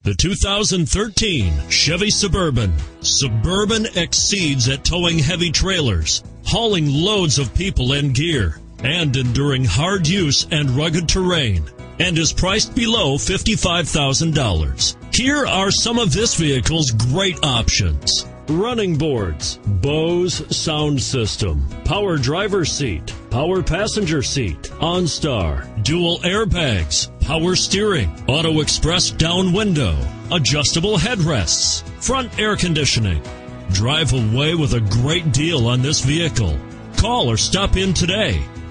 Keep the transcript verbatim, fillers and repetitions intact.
The two thousand thirteen Chevy Suburban. Suburban exceeds at towing heavy trailers, hauling loads of people and gear, and enduring hard use and rugged terrain, and is priced below fifty-five thousand dollars. Here are some of this vehicle's great options: running boards, Bose sound system, power driver's seat, power passenger seat, OnStar, dual airbags, power steering, auto express down window, adjustable headrests, front air conditioning. Drive away with a great deal on this vehicle. Call or stop in today.